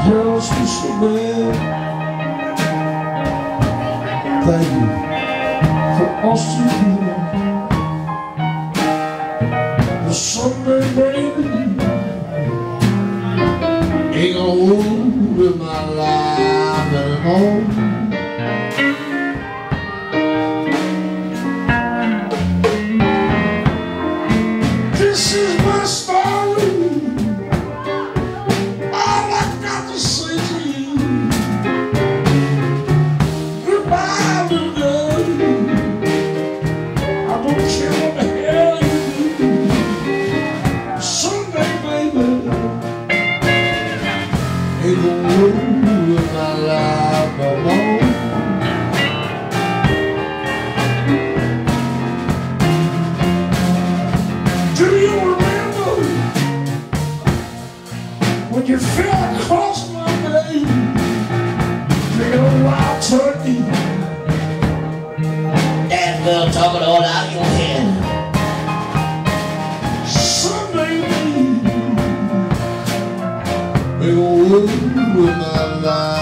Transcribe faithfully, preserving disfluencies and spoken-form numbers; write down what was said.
hurts me so bad. Thank you for Austin here. The Sunday baby ain't gonna rule my life anymore. This is my story. All I got to say to you. Goodbye, little girl. I don't care what the hell you do. Someday, baby, ain't gonna rule my life no more. Do you remember when you fell across my baby, little wild turkey? That girl talking all out of your head. Someday, baby, they gon' rule my life.